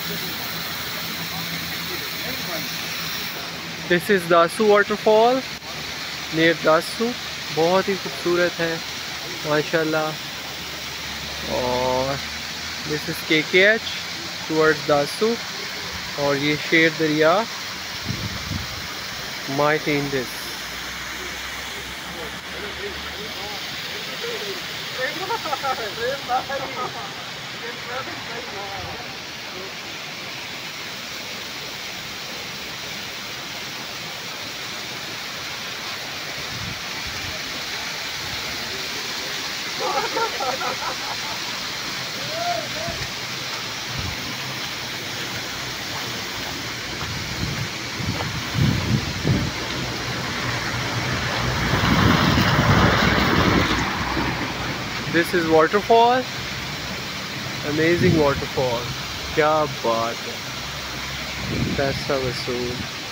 This is Dasu waterfall near Dasu. बहुत ही खूबसूरत है माशाल्लाह। और this is KKH towards Dasu. और ये शेर दरिया might in this. This is waterfall, amazing waterfall. क्या बात है, पैसा वसूल।